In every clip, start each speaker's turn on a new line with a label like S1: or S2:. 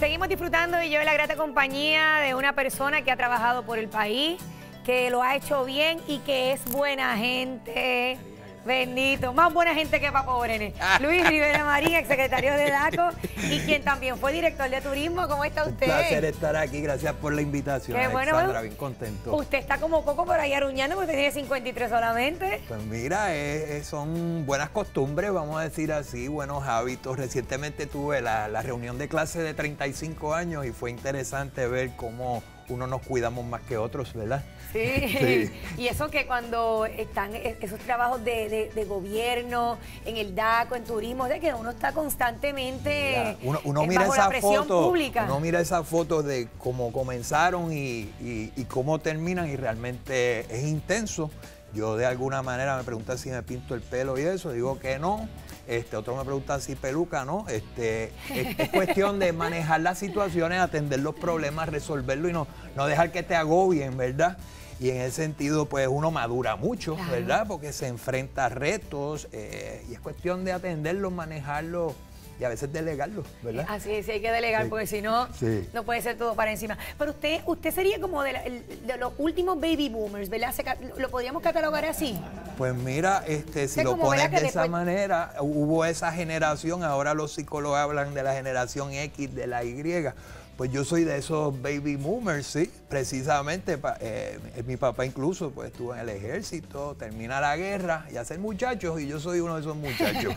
S1: Seguimos disfrutando y yo en la grata compañía de una persona que ha trabajado por el país, que lo ha hecho bien y que es buena gente. Bendito, más buena gente que Papo Brenes. Luis Rivera Marín, exsecretario de DACO y quien también fue director de turismo. ¿Cómo está usted?
S2: Un placer estar aquí, gracias por la invitación.
S1: Qué bueno,
S2: Alexandra, bien contento.
S1: Usted está como Coco por ahí aruñando porque tiene 53 solamente.
S2: Pues mira, son buenas costumbres, vamos a decir así, buenos hábitos. Recientemente tuve la reunión de clase de 35 años y fue interesante ver cómo unos nos cuidamos más que otros, ¿verdad?
S1: Sí. Y eso que cuando están esos trabajos de gobierno, en el DACO, en turismo, de que uno está constantemente
S2: uno mira
S1: bajo
S2: esa
S1: la presión
S2: foto,
S1: pública.
S2: Uno mira esas fotos de cómo comenzaron y cómo terminan y realmente es intenso. Yo de alguna manera me preguntan si me pinto el pelo y eso, digo que no. Otro me pregunta si peluca, ¿no? Es cuestión de manejar las situaciones, atender los problemas, resolverlo y no dejar que te agobien, ¿verdad? Y en ese sentido, pues uno madura mucho, claro, ¿verdad? Porque se enfrenta a retos y es cuestión de atenderlos, manejarlos y a veces delegarlos, ¿verdad?
S1: Así es, sí, hay que delegar, porque si no, no puede ser todo para encima. Pero usted sería como de los últimos baby boomers, ¿verdad? ¿Lo podríamos catalogar así?
S2: Pues mira, si lo pones de esa manera, hubo esa generación, ahora los psicólogos hablan de la generación X, de la Y. Pues yo soy de esos baby boomers, sí, precisamente. Mi papá incluso pues estuvo en el ejército, termina la guerra y hace muchachos y yo soy uno de esos muchachos.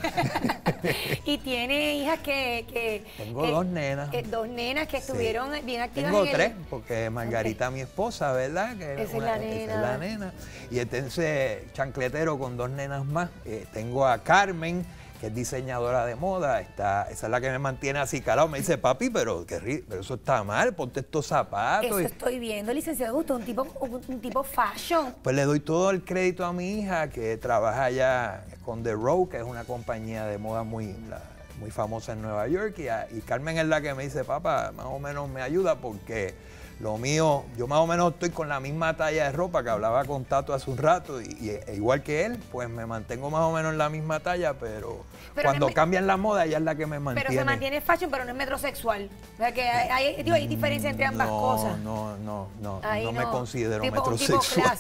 S1: Y tiene hijas que
S2: tengo dos nenas.
S1: Dos nenas que estuvieron bien activas.
S2: Tengo tres, porque Margarita, mi esposa, ¿verdad?
S1: Esa es la nena.
S2: Esa es la nena. Y entonces, chancletero con dos nenas más. Tengo a Carmen, que es diseñadora de moda, esa es la que me mantiene así calado. Me dice, papi, pero eso está mal, ponte estos zapatos.
S1: Eso estoy viendo, licenciado Augusto, un tipo fashion.
S2: Pues le doy todo el crédito a mi hija, que trabaja allá con The Row, que es una compañía de moda muy famosa en Nueva York. Y Carmen es la que me dice, papá, más o menos me ayuda porque lo mío, yo más o menos estoy con la misma talla de ropa que hablaba con Tato hace un rato y igual que él, pues me mantengo más o menos en la misma talla, pero cuando cambian la moda ella es la que me mantiene.
S1: Pero se mantiene fashion, pero no es metrosexual. O sea que hay diferencia entre ambas cosas.
S2: No me considero metrosexual.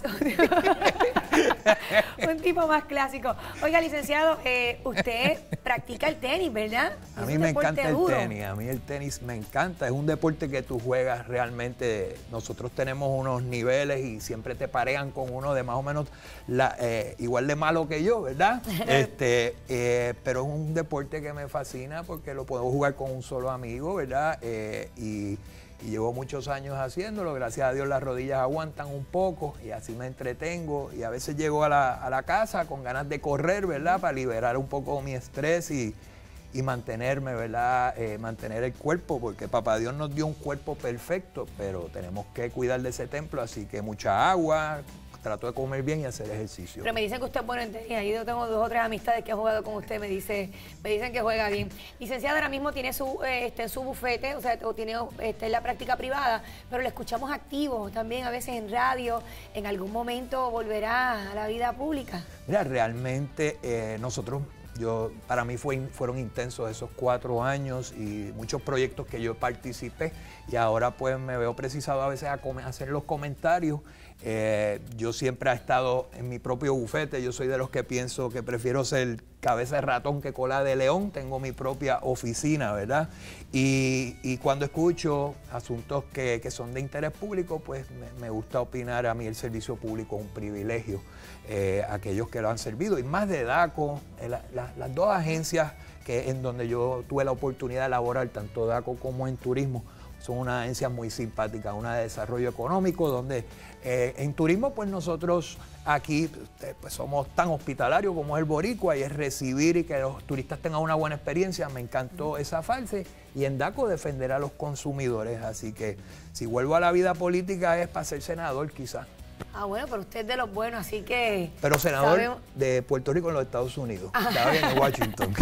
S1: Un tipo más clásico. Oiga, licenciado, usted practica el tenis, ¿verdad?
S2: A mí me encanta el tenis, a mí el tenis me encanta. Es un deporte que tú juegas realmente. Nosotros tenemos unos niveles y siempre te parean con uno de más o menos igual de malo que yo, ¿verdad? Pero es un deporte que me fascina porque lo puedo jugar con un solo amigo, ¿verdad? Y llevo muchos años haciéndolo, gracias a Dios las rodillas aguantan un poco y así me entretengo y a veces llego a la casa con ganas de correr, ¿verdad? Para liberar un poco mi estrés y mantenerme, ¿verdad? Mantener el cuerpo, porque Papá Dios nos dio un cuerpo perfecto, pero tenemos que cuidar de ese templo, así que mucha agua, trato de comer bien y hacer ejercicio.
S1: Pero me dicen que usted es bueno en tenis. Yo tengo 2 o 3 amistades que han jugado con usted, me dicen que juega bien. Licenciado, ahora mismo tiene en su bufete, o tiene en la práctica privada, pero lo escuchamos activo también a veces en radio. ¿En algún momento volverá a la vida pública?
S2: Mira, realmente para mí fueron intensos esos 4 años y muchos proyectos que yo participé y ahora pues me veo precisado a veces a hacer los comentarios. Yo siempre he estado en mi propio bufete, yo soy de los que pienso que prefiero ser cabeza de ratón que cola de león, tengo mi propia oficina, ¿verdad? Y cuando escucho asuntos que son de interés público, pues me gusta opinar. A mí el servicio público es un privilegio, aquellos que lo han servido, y más de DACO, las dos agencias en donde yo tuve la oportunidad de laborar, tanto DACO como en turismo, son unas agencias muy simpáticas, una de desarrollo económico, donde en turismo pues nosotros aquí pues somos tan hospitalarios como es el boricua y es recibir y que los turistas tengan una buena experiencia. Me encantó esa fase y en DACO defender a los consumidores, así que si vuelvo a la vida política es para ser senador quizás.
S1: Ah, bueno, pero usted es de los buenos, así que...
S2: Pero senador de Puerto Rico en los Estados Unidos, estaba bien en Washington.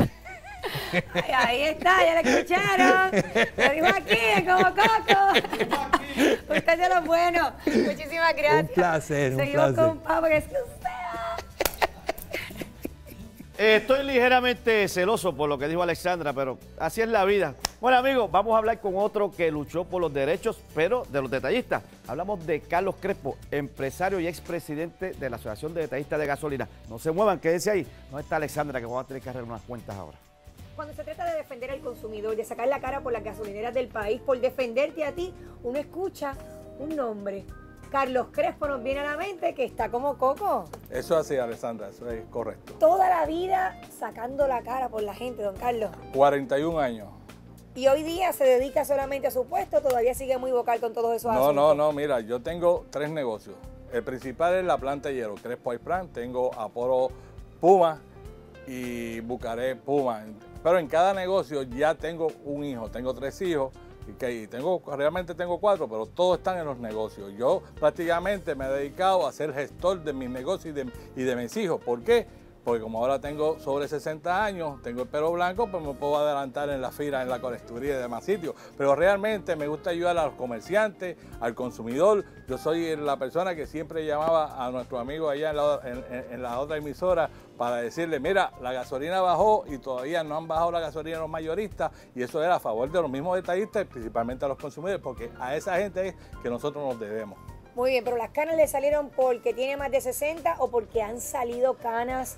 S1: Ahí está, ya lo escucharon. Lo dijo aquí, como Coco. Usted es de los buenos. Muchísimas gracias.
S2: Un placer,
S1: Seguimos
S2: un placer.
S1: con Pablo, que es que usted.
S3: Estoy ligeramente celoso por lo que dijo Alexandra, pero así es la vida. Bueno, amigos, vamos a hablar con otro que luchó por los derechos, pero de los detallistas. Hablamos de Carlos Crespo, empresario y expresidente de la Asociación de Detallistas de Gasolina. No se muevan, quédense ahí. No está Alexandra, que vamos a tener que arreglar unas cuentas ahora.
S1: Cuando se trata de defender al consumidor, de sacar la cara por las gasolineras del país, por defenderte a ti, uno escucha un nombre. Carlos Crespo nos viene a la mente, que está como Coco.
S4: Eso es así, Alessandra, eso es correcto.
S1: Toda la vida sacando la cara por la gente, don Carlos.
S4: 41 años.
S1: Y hoy día se dedica solamente a su puesto, todavía sigue muy vocal con todos esos asuntos.
S4: No, mira, yo tengo 3 negocios. El principal es la planta de hierro, Crespo Ice Plant. Tengo Aporo Puma y Bucaré Puma. Pero en cada negocio ya tengo un hijo, tengo 3 hijos. Y realmente tengo 4, pero todos están en los negocios. Yo prácticamente me he dedicado a ser gestor de mis negocios y de mis hijos. ¿Por qué? Porque como ahora tengo sobre 60 años, tengo el pelo blanco, pues me puedo adelantar en la fila, en la colecturía y demás sitios. Pero realmente me gusta ayudar a los comerciantes, al consumidor. Yo soy la persona que siempre llamaba a nuestro amigo allá en la otra emisora para decirle, mira, la gasolina bajó y todavía no han bajado la gasolina los mayoristas, y eso era a favor de los mismos detallistas, principalmente a los consumidores, porque a esa gente es que nosotros nos debemos.
S1: Muy bien, pero las canas le salieron porque tiene más de 60 o porque han salido canas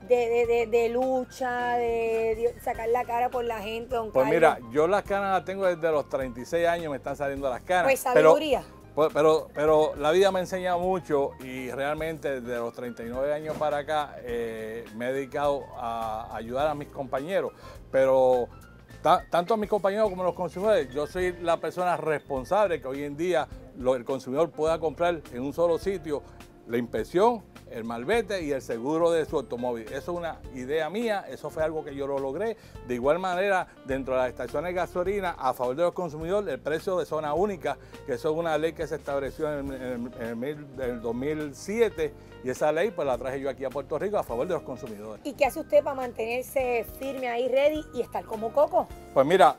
S1: de lucha, de sacar la cara por la gente, don
S4: Pues
S1: Carlos.
S4: mira, yo las canas las tengo desde los 36 años, me están saliendo las canas.
S1: Pues sabiduría.
S4: Pero la vida me ha enseñado mucho y realmente desde los 39 años para acá me he dedicado a ayudar a mis compañeros. Pero tanto a mis compañeros como a los consumidores, yo soy la persona responsable que hoy en día el consumidor pueda comprar en un solo sitio la inspección, el malvete y el seguro de su automóvil. Eso es una idea mía, eso fue algo que yo lo logré. De igual manera, dentro de las estaciones de gasolina, a favor de los consumidores, el precio de zona única, que eso es una ley que se estableció en el 2007, y esa ley pues la traje yo aquí a Puerto Rico a favor de los consumidores.
S1: ¿Y qué hace usted para mantenerse firme ahí, ready y estar como Coco?
S4: Pues mira,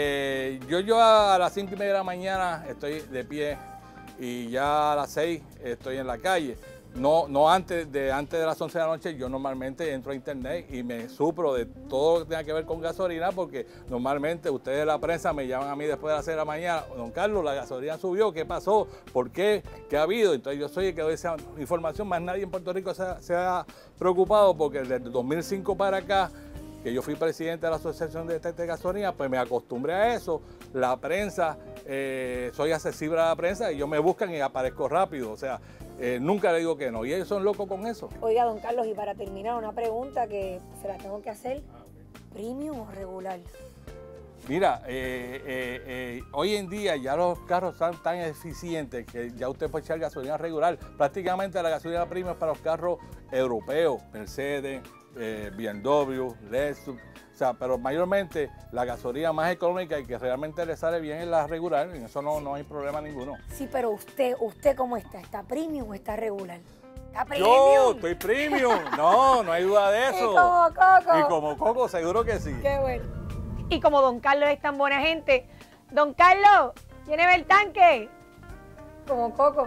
S4: yo a las 5:30 de la mañana estoy de pie y ya a las 6 estoy en la calle. No antes de las 11 de la noche, yo normalmente entro a internet y me supro de todo lo que tenga que ver con gasolina, porque normalmente ustedes de la prensa me llaman a mí después de las 6 de la mañana, don Carlos, la gasolina subió, ¿qué pasó? ¿Por qué? ¿Qué ha habido? Entonces yo soy el que doy esa información, más nadie en Puerto Rico se ha preocupado, porque desde el 2005 para acá, que yo fui presidente de la Asociación de Detallistas de Gasolina, pues me acostumbré a eso. La prensa, soy accesible a la prensa y ellos me buscan y aparezco rápido, o sea, nunca le digo que no, y ellos son locos con eso.
S1: Oiga, don Carlos, y para terminar, una pregunta que se la tengo que hacer, ¿premium o regular?
S4: Mira, hoy en día ya los carros están tan eficientes que ya usted puede echar gasolina regular. Prácticamente la gasolina premium es para los carros europeos, Mercedes, BMW, Lexus, o sea, pero mayormente la gasolina más económica y que realmente le sale bien es la regular, en eso no hay problema ninguno.
S1: Sí, pero usted ¿cómo está? ¿Está premium o está regular? ¿Está premium?
S4: Yo estoy premium, no hay duda de eso.
S1: Y como Coco.
S4: Y como Coco, seguro que sí.
S1: Qué bueno. Y como don Carlos es tan buena gente, don Carlos, ¿tiene el tanque? Como Coco.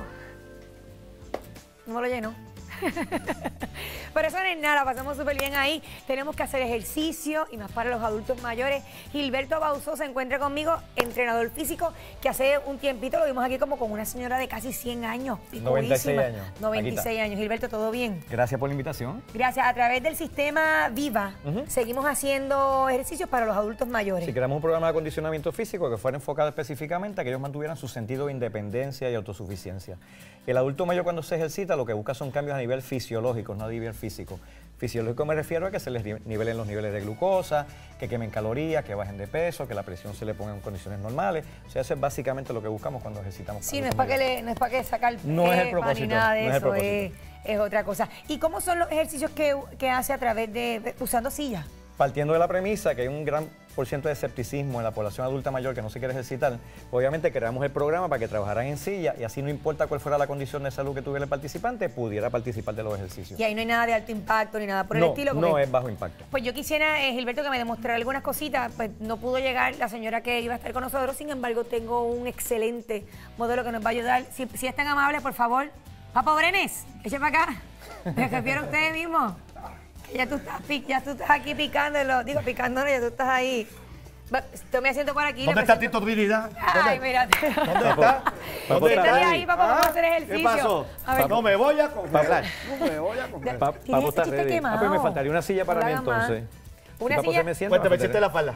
S1: No lo llenó. Pero eso no es nada, pasamos súper bien ahí. Tenemos que hacer ejercicio y más para los adultos mayores. Gilberto Bauzó se encuentra conmigo, entrenador físico, que hace un tiempito lo vimos aquí como con una señora de casi 100 años.
S5: 96 años.
S1: 96 años. Gilberto, ¿todo bien?
S5: Gracias por la invitación.
S1: Gracias. A través del sistema Viva, seguimos haciendo ejercicios para los adultos mayores.
S5: Si queremos un programa de acondicionamiento físico que fuera enfocado específicamente a que ellos mantuvieran su sentido de independencia y autosuficiencia. El adulto mayor, cuando se ejercita, lo que busca son cambios a nivel fisiológico, no a nivel físico. Fisiológico me refiero a que se les nivelen los niveles de glucosa, que quemen calorías, que bajen de peso, que la presión se le ponga en condiciones normales. O sea, eso es básicamente lo que buscamos cuando ejercitamos.
S1: Sí, no es para que sacar
S5: no es el propósito,
S1: ni nada de
S5: no es el
S1: eso,
S5: propósito.
S1: Es otra cosa. ¿Y cómo son los ejercicios que hace a través de usando sillas?
S5: Partiendo de la premisa que hay un gran % de escepticismo en la población adulta mayor que no se quiere ejercitar, obviamente creamos el programa para que trabajaran en silla y así no importa cuál fuera la condición de salud que tuviera el participante, pudiera participar de los ejercicios.
S1: Y ahí no hay nada de alto impacto ni nada por el estilo.
S5: No es bajo impacto.
S1: Pues yo quisiera, Gilberto, que me demostrara algunas cositas. Pues no pudo llegar la señora que iba a estar con nosotros, sin embargo tengo un excelente modelo que nos va a ayudar. Si es tan amable, por favor. Papo Brenes, eche para acá. Me refiero a ustedes mismos. Ya tú estás aquí picándolo. Digo, picándolo, ya tú estás ahí. Tome asiento por aquí.
S3: ¿Dónde está Tito Trinidad?
S1: Ay, mírate.
S3: ¿Dónde está?
S1: Siéntate ahí, papá, vamos a hacer ejercicio.
S3: ¿Qué pasó?
S1: A ver.
S3: No me voy a congelar. No me voy a congelar.
S5: Papo está
S1: chiste
S5: ready.
S1: quemado.
S5: Pues me faltaría una silla para
S1: No
S5: mí
S1: la haga más.
S5: entonces.
S1: Una
S5: Papo
S1: silla.
S5: se me sienta.
S3: Cuéntame, ¿hiciste la falda?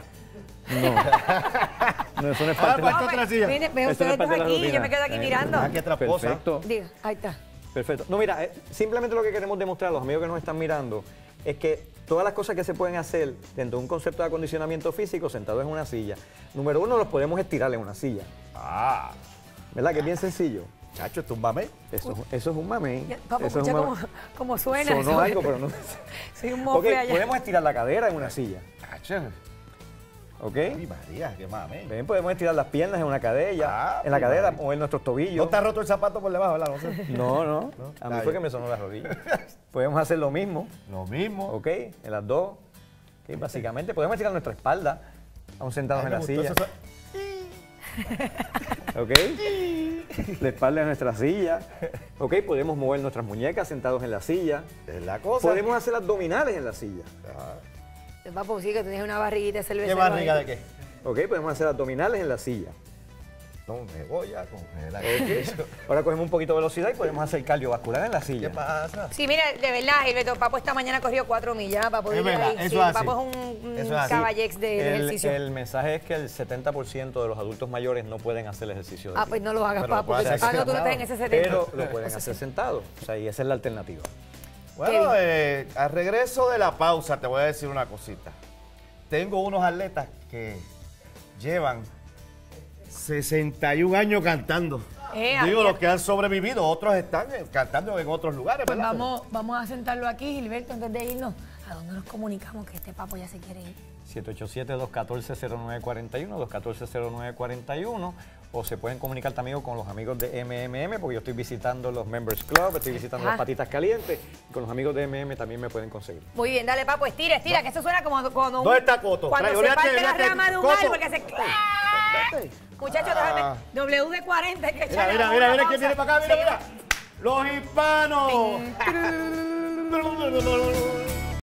S5: No, eso no es
S3: Ah,
S5: parte de
S3: pues,
S5: la...
S3: otra silla.
S1: Miren, ve
S5: Eso
S1: ustedes
S5: no es parte de la
S1: dos aquí,
S5: rutina.
S1: yo me quedo aquí mirando.
S3: Ah, qué traposa.
S5: Perfecto.
S1: Diga, ahí está.
S5: Perfecto. No, mira, simplemente lo que queremos demostrar a los amigos que nos están mirando es que todas las cosas que se pueden hacer dentro de un concepto de acondicionamiento físico sentados en una silla. Número uno, los podemos estirar en una silla.
S3: Ah,
S5: ¿Verdad? Que es bien sencillo.
S3: chacho, esto es un mamey.
S5: Eso es un mamey.
S1: Papá,
S5: Eso es
S1: escucha
S5: un mamey.
S1: cómo suena.
S5: Sonó algo, pero no.
S1: Soy un
S5: Ok,
S1: mofle allá.
S5: podemos estirar la cadera en una silla.
S3: Chacho.
S5: ¿Ok?
S3: Ay, María, qué mamey.
S5: Ven, podemos estirar las piernas en una cadera,
S3: Ah,
S5: en la
S3: pues,
S5: cadera,
S3: María.
S5: mover nuestros tobillos.
S3: ¿No te has roto el zapato por debajo, verdad? No sé.
S5: No, no. A mí
S3: está
S5: fue
S3: bien.
S5: que me sonó la rodilla. Podemos hacer lo mismo,
S3: Lo mismo.
S5: ¿ok? En las dos. ¿Ok? Básicamente, podemos estirar nuestra espalda, aún sentados
S3: Ay,
S5: en
S3: me
S5: la
S3: gustó
S5: silla.
S3: eso.
S5: ¿Ok? La espalda de nuestra silla. ¿Ok? Podemos mover nuestras muñecas sentados en la silla.
S3: Es la cosa.
S5: Podemos hacer abdominales en la silla.
S1: Papo, sí, que tú tienes una barriguita de cerveza.
S3: ¿Qué barriga de qué?
S5: ¿Ok? Podemos hacer abdominales en la silla.
S3: No me voy a congelar.
S5: ¿Ok? Ahora cogemos un poquito de velocidad y podemos hacer cardiovascular en la silla.
S3: ¿Qué pasa?
S1: Sí, mira, de verdad, Gilberto, Papo esta mañana corrió 4 millas para poder
S3: Es
S1: ir
S3: verdad,
S1: ahí.
S3: eso
S1: Sí,
S3: es así.
S1: Papo es un
S3: Eso es así.
S1: caballex de ejercicio.
S5: El mensaje es que el 70% de los adultos mayores no pueden hacer ejercicio de
S1: Ah,
S5: pie.
S1: pues no lo hagas,
S3: Pero lo
S1: Papo.
S3: puedes hacer
S1: No, tú no estás en ese 70.
S5: Pero lo pueden hacer sentados. O sea, y esa es la alternativa.
S3: Bueno, al regreso de la pausa te voy a decir una cosita. Tengo unos atletas que llevan 61 años cantando. Digo, los que han sobrevivido, otros están cantando en otros lugares,
S1: Pues
S3: ¿verdad?
S1: vamos a sentarlo aquí, Gilberto, antes de irnos. ¿A dónde nos comunicamos que este Papo ya se quiere ir?
S5: 787-214-0941, 214-0941, o se pueden comunicar también con los amigos de MMM, porque yo estoy visitando los Members Club, estoy visitando las patitas calientes, y con los amigos de MMM también me pueden conseguir.
S1: Muy bien, dale, Papo, estira, que eso suena como cuando
S3: ¿Dónde está Coto?
S1: Cuando
S3: Trae,
S1: se
S3: olvídate,
S1: parte la
S3: olvídate,
S1: rama de un
S3: Coto.
S1: árbol que se... Muchachos, déjame. WD-40, hay que echarle
S3: Mira,
S1: una
S3: mira,
S1: pausa.
S3: ¿quién viene para acá? Mira, mira. Los hispanos.